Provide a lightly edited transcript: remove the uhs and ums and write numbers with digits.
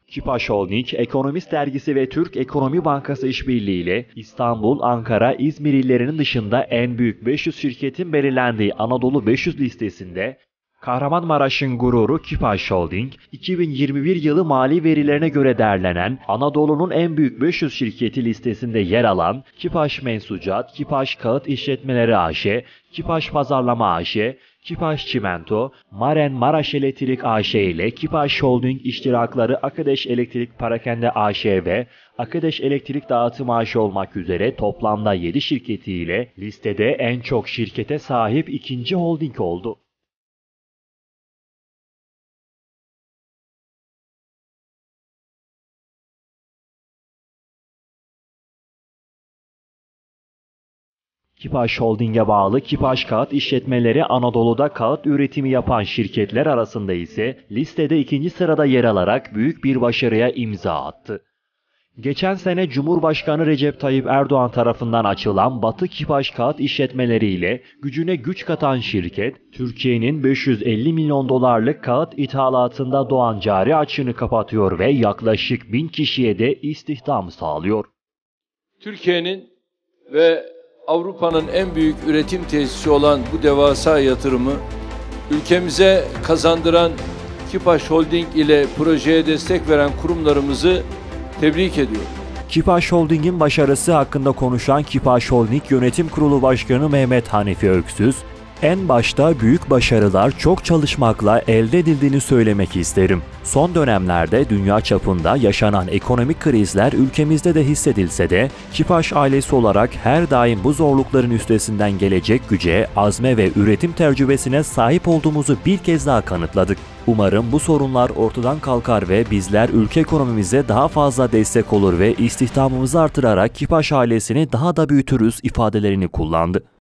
Kipaş Holding, Ekonomist Dergisi ve Türk Ekonomi Bankası işbirliğiyle İstanbul, Ankara, İzmir illerinin dışında en büyük 500 şirketin belirlendiği Anadolu 500 listesinde Kahramanmaraş'ın gururu Kipaş Holding, 2021 yılı mali verilerine göre değerlenen Anadolu'nun en büyük 500 şirketi listesinde yer alan Kipaş Mensucat, Kipaş Kağıt İşletmeleri AŞ, Kipaş Pazarlama AŞ, Kipaş Çimento, Maren Maraş Elektrik AŞ ile Kipaş Holding iştirakları Akadeş Elektrik Parakende AŞ ve Akadeş Elektrik Dağıtım AŞ olmak üzere toplamda 7 şirketiyle listede en çok şirkete sahip ikinci holding oldu. Kipaş Holding'e bağlı Kipaş Kağıt İşletmeleri Anadolu'da kağıt üretimi yapan şirketler arasında ise listede ikinci sırada yer alarak büyük bir başarıya imza attı. Geçen sene Cumhurbaşkanı Recep Tayyip Erdoğan tarafından açılan Batı Kipaş Kağıt İşletmeleri ile gücüne güç katan şirket, Türkiye'nin 550 milyon dolarlık kağıt ithalatında doğan cari açığını kapatıyor ve yaklaşık 1000 kişiye de istihdam sağlıyor. Türkiye'nin ve Avrupa'nın en büyük üretim tesisi olan bu devasa yatırımı ülkemize kazandıran Kipaş Holding ile projeye destek veren kurumlarımızı tebrik ediyorum. Kipaş Holding'in başarısı hakkında konuşan Kipaş Holding Yönetim Kurulu Başkanı Mehmet Hanifi Öksüz, en başta büyük başarılar çok çalışmakla elde edildiğini söylemek isterim. Son dönemlerde dünya çapında yaşanan ekonomik krizler ülkemizde de hissedilse de Kipaş ailesi olarak her daim bu zorlukların üstesinden gelecek güce, azme ve üretim tecrübesine sahip olduğumuzu bir kez daha kanıtladık. Umarım bu sorunlar ortadan kalkar ve bizler ülke ekonomimize daha fazla destek olur ve istihdamımızı artırarak Kipaş ailesini daha da büyütürüz ifadelerini kullandı.